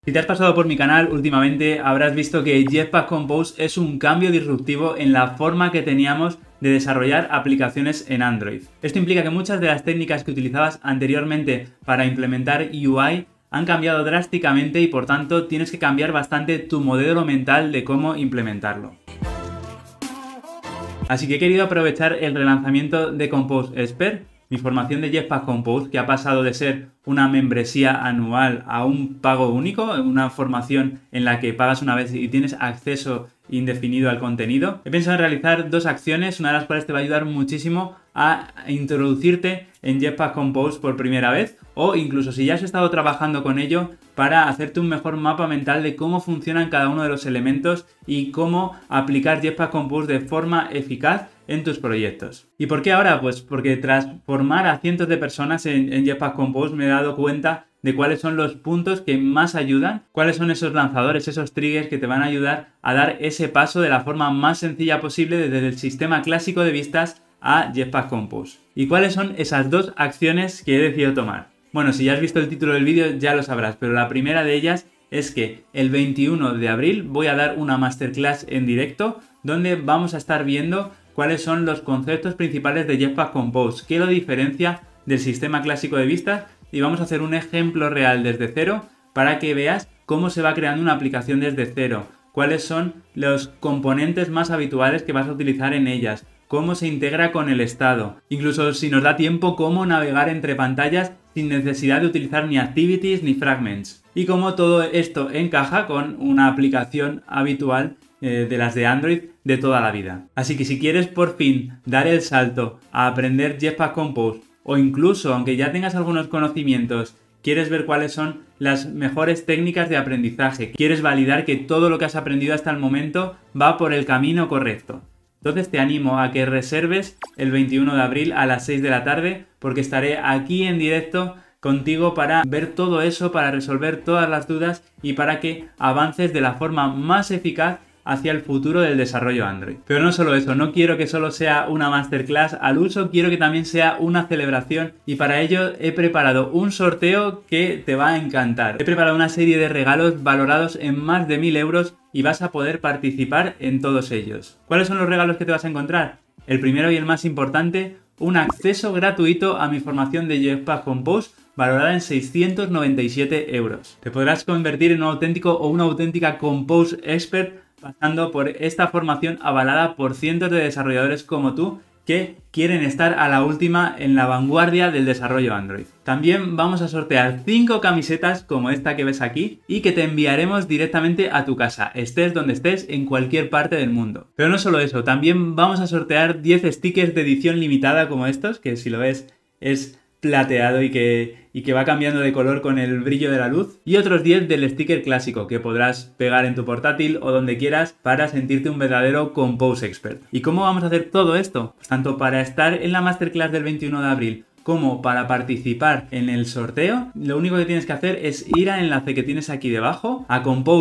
Si te has pasado por mi canal últimamente habrás visto que Jetpack Compose es un cambio disruptivo en la forma que teníamos de desarrollar aplicaciones en Android. Esto implica que muchas de las técnicas que utilizabas anteriormente para implementar UI han cambiado drásticamente y por tanto tienes que cambiar bastante tu modelo mental de cómo implementarlo. Así que he querido aprovechar el relanzamiento de Compose Expert, mi formación de Jetpack Compose, que ha pasado de ser una membresía anual a un pago único, una formación en la que pagas una vez y tienes acceso indefinido al contenido. He pensado en realizar dos acciones, una de las cuales te va a ayudar muchísimo a introducirte en Jetpack Compose por primera vez, o incluso si ya has estado trabajando con ello, para hacerte un mejor mapa mental de cómo funcionan cada uno de los elementos y cómo aplicar Jetpack Compose de forma eficaz en tus proyectos. ¿Y por qué ahora? Pues porque tras formar a cientos de personas en Jetpack Compose me he dado cuenta de cuáles son los puntos que más ayudan, cuáles son esos lanzadores, esos triggers que te van a ayudar a dar ese paso de la forma más sencilla posible desde el sistema clásico de vistas a Jetpack Compose. ¿Y cuáles son esas dos acciones que he decidido tomar? Bueno, si ya has visto el título del vídeo ya lo sabrás, pero la primera de ellas es que el 21 de abril voy a dar una masterclass en directo donde vamos a estar viendo cuáles son los conceptos principales de Jetpack Compose, qué lo diferencia del sistema clásico de vistas, y vamos a hacer un ejemplo real desde cero para que veas cómo se va creando una aplicación desde cero, cuáles son los componentes más habituales que vas a utilizar en ellas, cómo se integra con el estado, incluso si nos da tiempo cómo navegar entre pantallas sin necesidad de utilizar ni activities ni fragments, y cómo todo esto encaja con una aplicación habitual de las de Android de toda la vida. Así que si quieres por fin dar el salto a aprender Jetpack Compose, o incluso aunque ya tengas algunos conocimientos, quieres ver cuáles son las mejores técnicas de aprendizaje, quieres validar que todo lo que has aprendido hasta el momento va por el camino correcto, entonces te animo a que reserves el 21 de abril a las 6 de la tarde porque estaré aquí en directo contigo para ver todo eso, para resolver todas las dudas y para que avances de la forma más eficaz hacia el futuro del desarrollo Android. Pero no solo eso, no quiero que solo sea una masterclass al uso, quiero que también sea una celebración y para ello he preparado un sorteo que te va a encantar. He preparado una serie de regalos valorados en más de 1000 euros y vas a poder participar en todos ellos. ¿Cuáles son los regalos que te vas a encontrar? El primero y el más importante, un acceso gratuito a mi formación de Jetpack Compose valorada en 697 euros. Te podrás convertir en un auténtico o una auténtica Compose Expert pasando por esta formación avalada por cientos de desarrolladores como tú que quieren estar a la última en la vanguardia del desarrollo Android. También vamos a sortear 5 camisetas como esta que ves aquí y que te enviaremos directamente a tu casa, estés donde estés en cualquier parte del mundo. Pero no solo eso, también vamos a sortear 10 stickers de edición limitada como estos, que si lo ves es plateado y que va cambiando de color con el brillo de la luz, y otros 10 del sticker clásico que podrás pegar en tu portátil o donde quieras para sentirte un verdadero Compose Expert. ¿Y cómo vamos a hacer todo esto? Pues tanto para estar en la masterclass del 21 de abril como para participar en el sorteo, lo único que tienes que hacer es ir al enlace que tienes aquí debajo, a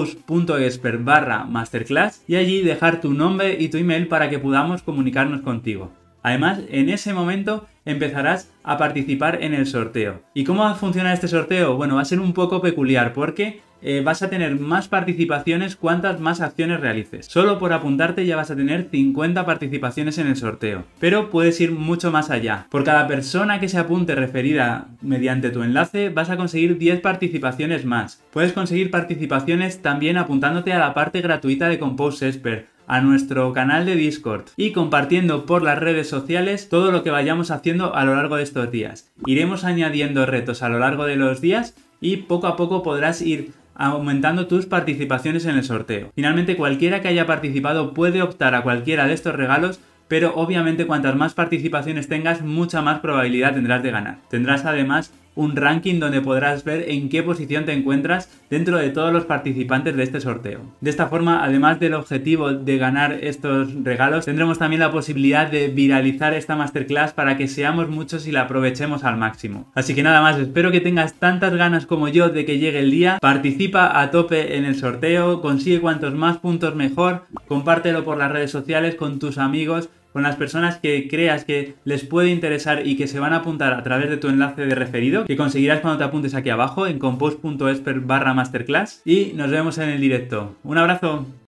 compose.expert/masterclass, y allí dejar tu nombre y tu email para que podamos comunicarnos contigo. Además, en ese momento empezarás a participar en el sorteo. ¿Y cómo va a funcionar este sorteo? Bueno, va a ser un poco peculiar porque vas a tener más participaciones cuantas más acciones realices. Solo por apuntarte ya vas a tener 50 participaciones en el sorteo. Pero puedes ir mucho más allá. Por cada persona que se apunte referida mediante tu enlace vas a conseguir 10 participaciones más. Puedes conseguir participaciones también apuntándote a la parte gratuita de Compose Expert, a nuestro canal de Discord y compartiendo por las redes sociales todo lo que vayamos haciendo a lo largo de estos días. Iremos añadiendo retos a lo largo de los días y poco a poco podrás ir aumentando tus participaciones en el sorteo. Finalmente, cualquiera que haya participado puede optar a cualquiera de estos regalos, pero obviamente cuantas más participaciones tengas, mucha más probabilidad tendrás de ganar. Tendrás además un ranking donde podrás ver en qué posición te encuentras dentro de todos los participantes de este sorteo. De esta forma, además del objetivo de ganar estos regalos, tendremos también la posibilidad de viralizar esta masterclass para que seamos muchos y la aprovechemos al máximo. Así que nada más, espero que tengas tantas ganas como yo de que llegue el día. Participa a tope en el sorteo, consigue cuantos más puntos mejor, compártelo por las redes sociales con tus amigos, con las personas que creas que les puede interesar y que se van a apuntar a través de tu enlace de referido, que conseguirás cuando te apuntes aquí abajo en compose.expert/masterclass, y nos vemos en el directo. ¡Un abrazo!